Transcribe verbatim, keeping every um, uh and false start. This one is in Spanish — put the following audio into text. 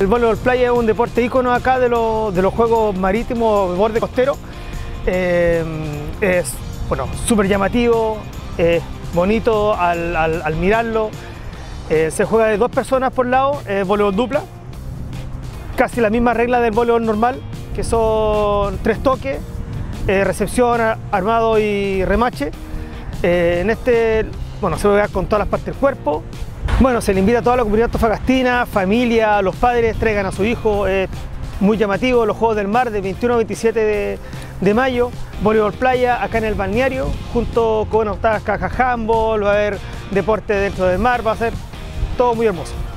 El voleibol playa es un deporte ícono acá de, lo, de los juegos marítimos, borde costero. Eh, es bueno, súper llamativo, es bonito al, al, al mirarlo. Eh, se juega de dos personas por lado, es voleibol dupla. Casi la misma regla del voleibol normal, que son tres toques, eh, recepción, armado y remache. Eh, en este, bueno, se juega con todas las partes del cuerpo. Bueno, se le invita a toda la comunidad antofagastina, familia, los padres traigan a su hijo. Es muy llamativo, los Juegos del Mar del veintiuno al veintisiete de, de mayo, voleibol playa acá en el balneario, junto con octavas cajas handball, va a haber deporte dentro del mar, va a ser todo muy hermoso.